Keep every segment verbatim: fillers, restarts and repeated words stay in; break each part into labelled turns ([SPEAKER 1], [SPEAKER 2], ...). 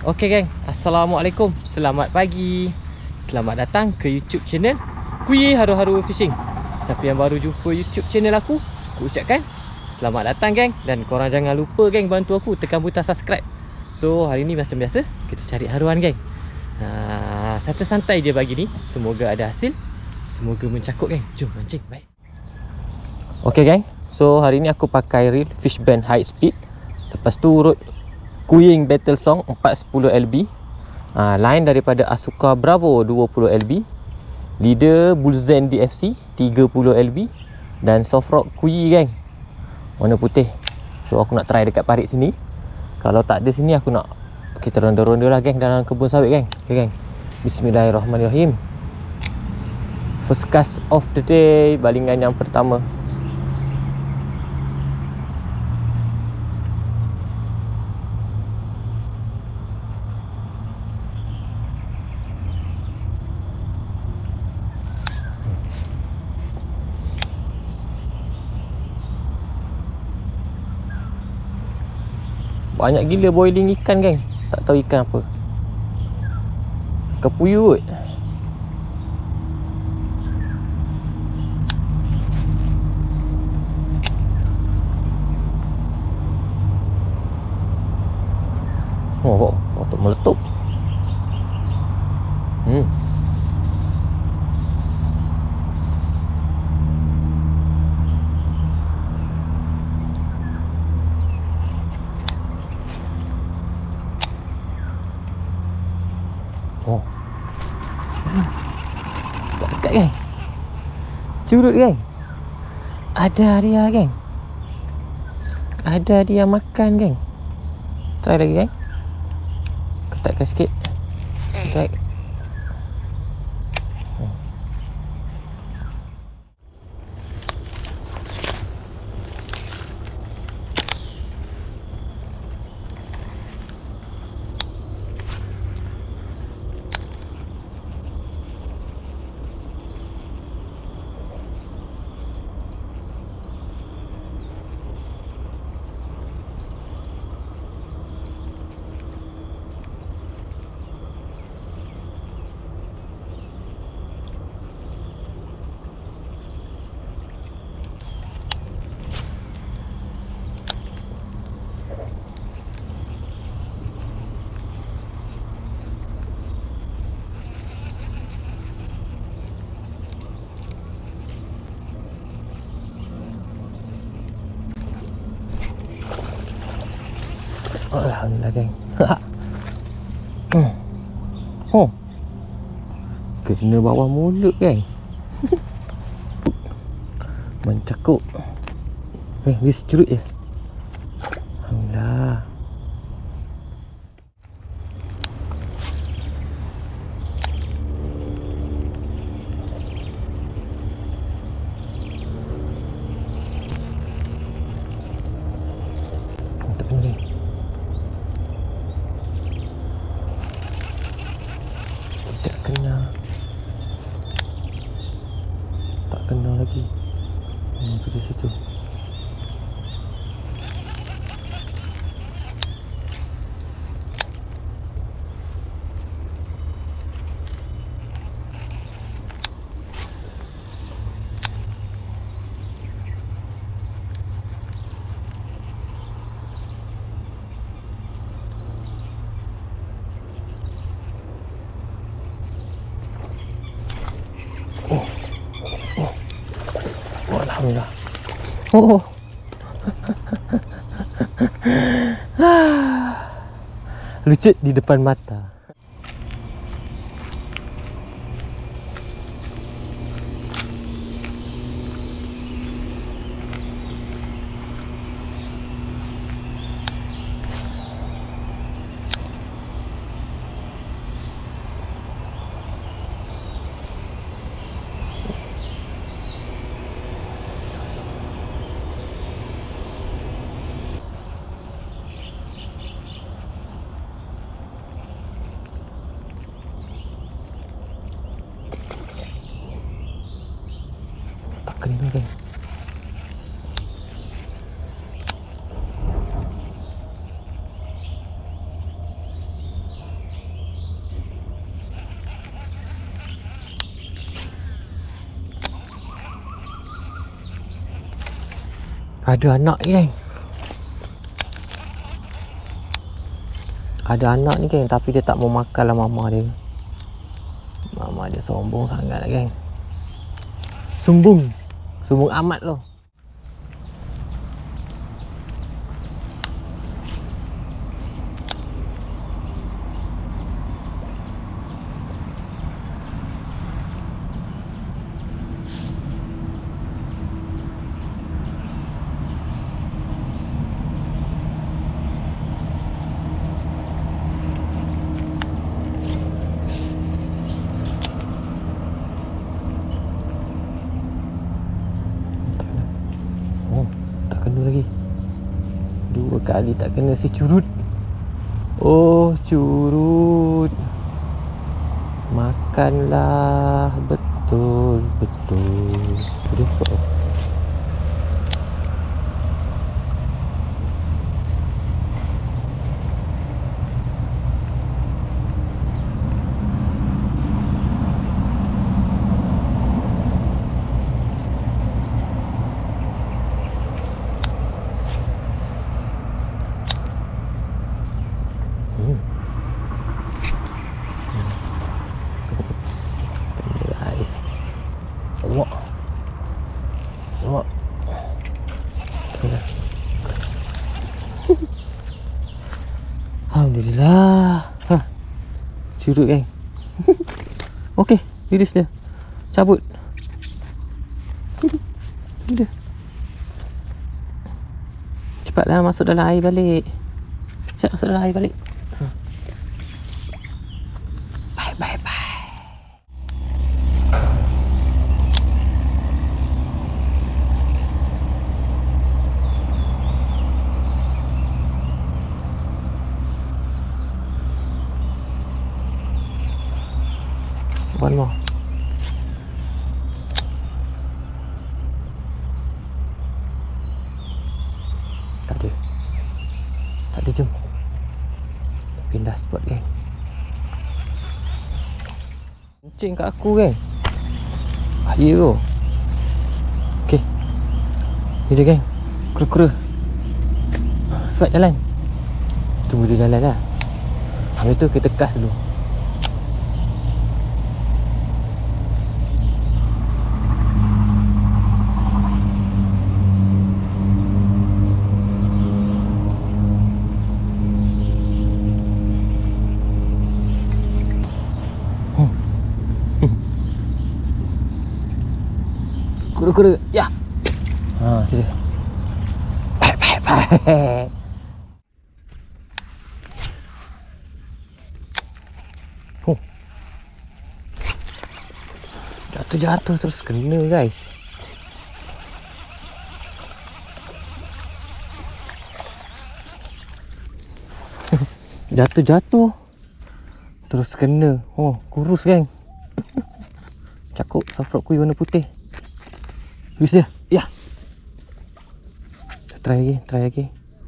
[SPEAKER 1] Okey geng, Assalamualaikum. Selamat pagi. Selamat datang ke YouTube channel Kuyi Haru Haru Fishing. Siapa yang baru jumpa YouTube channel aku, aku ucapkan selamat datang geng. Dan korang jangan lupa geng bantu aku tekan butang subscribe. So hari ni macam biasa kita cari haruan geng. Ha, santai-santai je pagi ni. Semoga ada hasil. Semoga mencakup geng. Jom mancing, baik. Okey geng, so hari ni aku pakai reel Fish Band High Speed. Lepas tu urut Kuying Battle Song empat sepuluh L B, ha, line daripada Asuka Bravo dua puluh L B, leader Bullzen D F C tiga puluh L B, dan soft rock Kuyi geng, warna putih. So aku nak try dekat parit sini. Kalau tak ada sini aku nak kita ronda-ronda lah geng dalam kebun sawit geng. Okay geng, Bismillahirrahmanirrahim. First cast of the day, balingan yang pertama. Banyak gila boiling ikan geng. Tak tahu ikan apa. Kepuyut. Oh, patut meletup. Hmm. Oh. Dekat geng. Curut geng. Ada dia geng. Ada dia makan geng. Try lagi geng. Ketatkan sikit. Ketat. Alhamdulillah geng. Oh, kena bawah mulut geng. Mencakup. Eh, dia securut je. Alhamdulillah. Tak kena geng. Tidak kena. Tak kena lagi. Hmm, tu di situ. Oh. Oh. Oh, alhamdulillah. Oh. Lucut di depan mata. kena guys. Ada anak ni geng. Ada anak ni geng, tapi dia tak mau makan lah mama dia. Mama dia sombong sangat lah geng. Sumbung. Sumbung amat loh. Lagi dua kali tak kena si curut. Oh curut, makanlah betul betul. Dia kok Wah. Wah. Alhamdulillah. Ha. Curut geng. Okey, release dia. Cabut. Dia. Cepatlah masuk dalam air balik. Cepat masuk dalam air balik. Bye bye bye. One more. Tak ada. Tak ada, jom. Pindah spot geng. Kencing kat aku geng. Bahaya tu. Okey. Ni dia geng. Kura-kura. Cepat jalan. Tunggu dia jalan lah. Habis tu kita kas dulu. Kura-kura, ya. Ha, tu dia. Baik, baik, baik. Oh. Jatuh-jatuh terus kena, guys. Jatuh-jatuh terus kena. Oh, kurus, geng. Cakuk soft rock kuih warna putih. Habis dia. Ya. Try lagi, try lagi.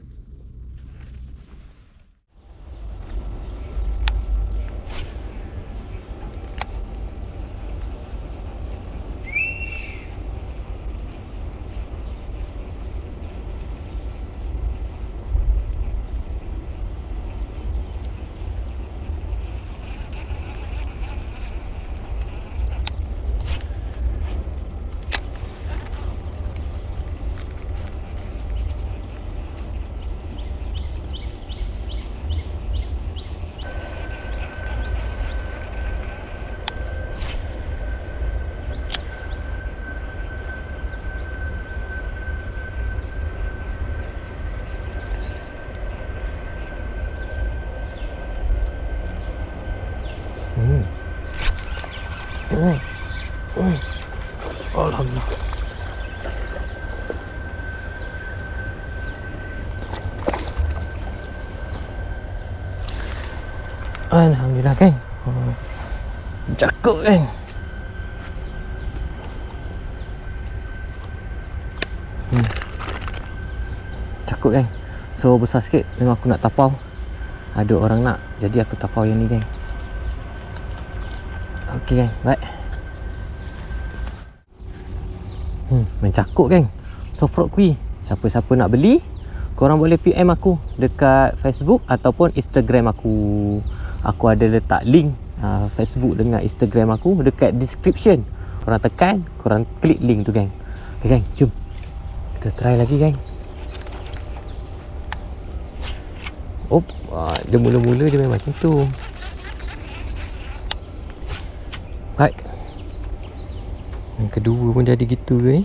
[SPEAKER 1] Hmm. Hmm. Hmm. Alhamdulillah. Alhamdulillah, geng. Oh. Cakap, geng. Hmm. Cakap, geng. So besar sikit. Memang aku nak tapau. Ada orang nak, jadi aku tapau yang ni, geng. Okey, geng. Baik. Hmm, mencakuk, geng. Soft rock kuih. Siapa-siapa nak beli, korang boleh P M aku dekat Facebook ataupun Instagram aku. Aku ada letak link uh, Facebook dengan Instagram aku dekat description. Korang tekan, korang klik link tu, geng. Okay, geng, jom kita try lagi, geng. Oh, uh, dia mula-mula dia memang macam tu. Baik. Yang kedua pun jadi gitu ke ni?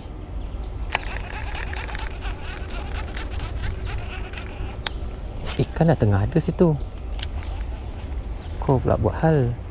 [SPEAKER 1] Ikan dah tengah ada situ. Kau pula buat hal